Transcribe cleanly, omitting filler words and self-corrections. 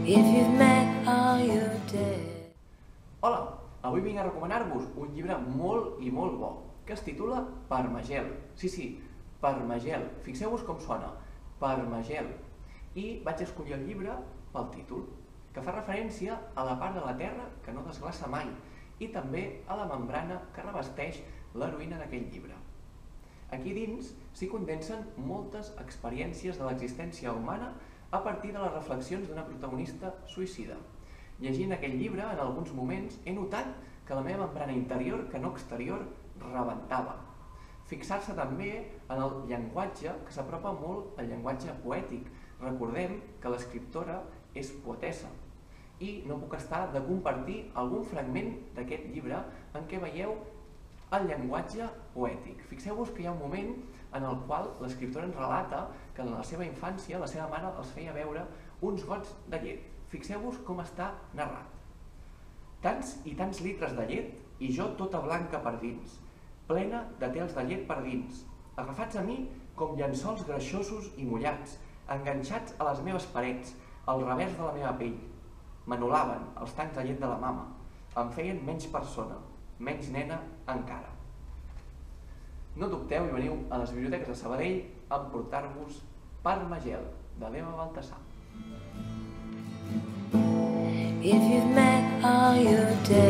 if you've met all your dead. Hola, avui vinc a recomanar-vos un llibre molt i molt bo, que es titula Permagel. Sí, Permagel. Fixeu-vos com sona, Permagel. I vaig escollir el llibre pel títol, que fa referència a la part de la Terra que no desglaça mai i també a la membrana que revesteix l'heroïna d'aquell llibre. Aquí dins s'hi condensen moltes experiències de l'existència humana a partir de les reflexions d'una protagonista suïcida. Llegint aquell llibre, en alguns moments, he notat que la meva membrana interior, que no exterior, rebentava. Fixar-se també en el llenguatge, que s'apropa molt al llenguatge poètic. Recordem que l'escriptora és poetessa. I no puc estar de compartir algun fragment d'aquest llibre en què veieu el llenguatge poètic. Fixeu-vos que hi ha un moment en el qual l'escriptora ens relata que en la seva infància la seva mare els feia beure uns gots de llet. Fixeu-vos com està narrat. Tants i tants litres de llet i jo tota blanca per dins, plena de tels de llet per dins, agafats a mi com llençols greixosos i mullats, enganxats a les meves parets, al revers de la meva pell. M'anul·laven els tancs de llet de la mama, em feien menys persona, menys nena encara. No dubteu i veniu a les biblioteques de Sabadell a emportar-vos Permagel, de l'Eva Baltasar. If you've met all your dead.